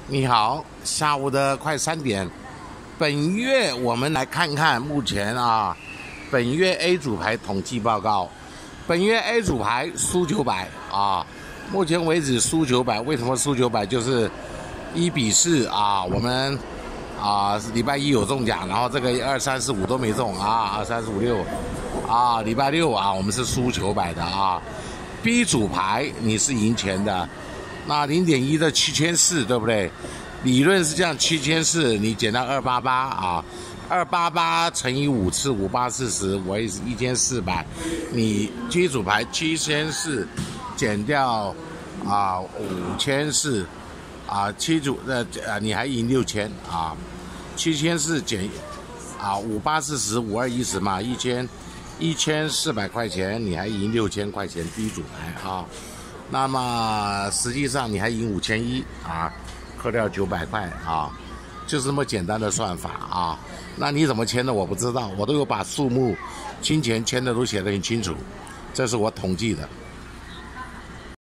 你好，下午的快3点，本月我们来看看目前本月 A 组牌统计报告。本月 A 组牌输900目前为止输900，为什么输900？就是1比4我们礼拜一有中奖，然后这个2、3、4、5都没中2、3、4、5、6礼拜六我们是输900的B 组牌你是赢钱的。那0.1的7400，对不对？理论是这样，7400你减到288288乘以5次，5840，我也是1400。你基组牌7400减掉5400七组你还赢60007400减5840、5210嘛，1400块钱，你还赢6000块钱第一组牌那么实际上你还赢5100扣掉900块就是这么简单的算法那你怎么签的我不知道，我都有把数目、金钱签的都写得很清楚，这是我统计的。